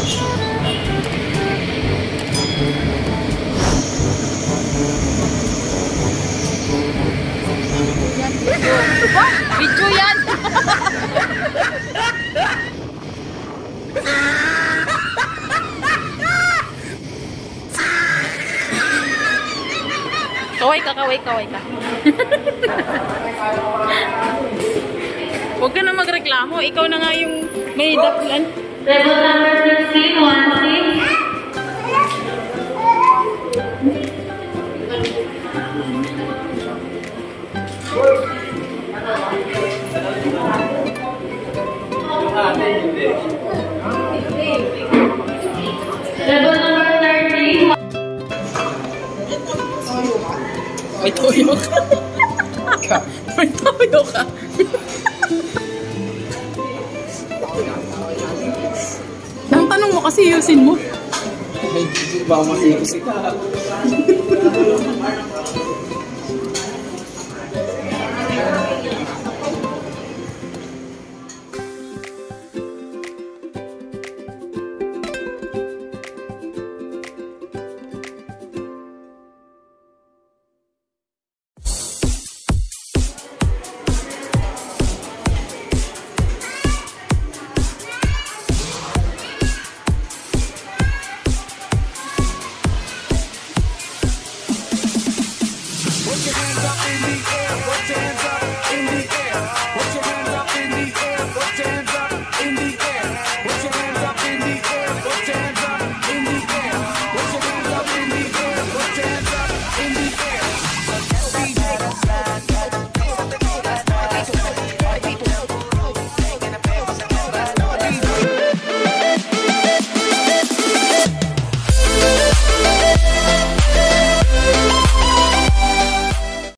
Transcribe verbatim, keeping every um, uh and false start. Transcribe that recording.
Video yan! Kaway ka, kaway, kaway ka. Huwag ka na magreklamo. Ikaw na nga yung may dapulan. Level number sixteen, one six. Level number thirty. May toyo ka. May toyo ka. Ang tanong mo kasi yusin mo. May baka masikusi ka.